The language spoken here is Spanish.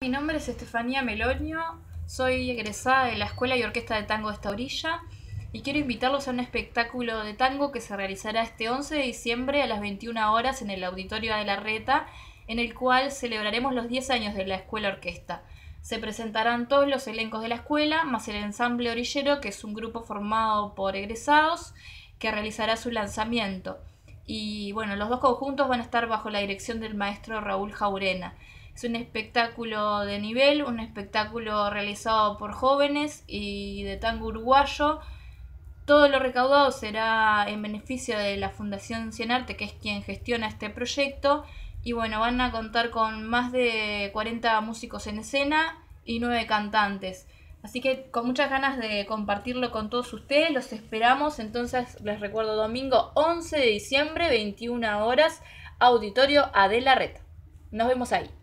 Mi nombre es Estefanía Melonio, soy egresada de la Escuela y Orquesta de Tango de esta orilla y quiero invitarlos a un espectáculo de tango que se realizará este 11 de diciembre a las 21 horas en el Auditorio de la Reta, en el cual celebraremos los 10 años de la Escuela Orquesta. Se presentarán todos los elencos de la escuela, más el ensamble orillero, que es un grupo formado por egresados que realizará su lanzamiento. Y bueno, los dos conjuntos van a estar bajo la dirección del maestro Raúl Jaurena. Es un espectáculo de nivel, un espectáculo realizado por jóvenes y de tango uruguayo. Todo lo recaudado será en beneficio de la Fundación Cienarte, que es quien gestiona este proyecto. Y bueno, van a contar con más de 40 músicos en escena y 9 cantantes. Así que con muchas ganas de compartirlo con todos ustedes, los esperamos. Entonces les recuerdo, domingo 11 de diciembre, 21 horas, Auditorio Adela Reta. Nos vemos ahí.